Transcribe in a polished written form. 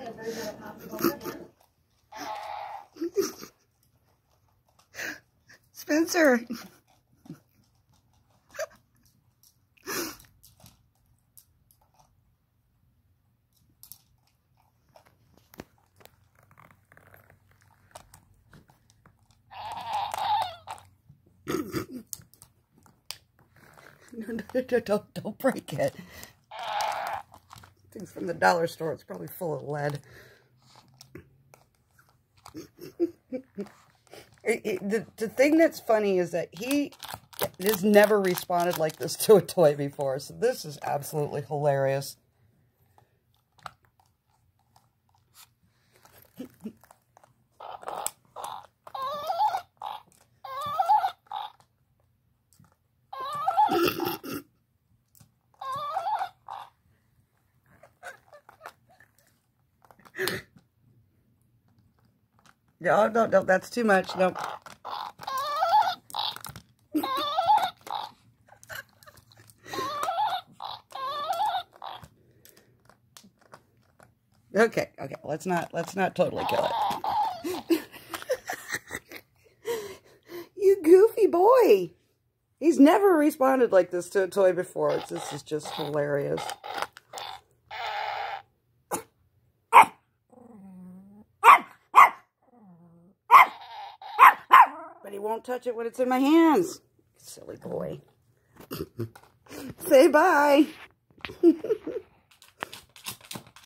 Spencer. No, don't break it. Things from the dollar store. It's probably full of lead. The thing that's funny is that he has never responded like this to a toy before. So this is absolutely hilarious. No, that's too much. No. Okay, let's not totally kill it. You goofy boy. He's never responded like this to a toy before. This is just hilarious. But he won't touch it when it's in my hands. Silly boy. Say bye.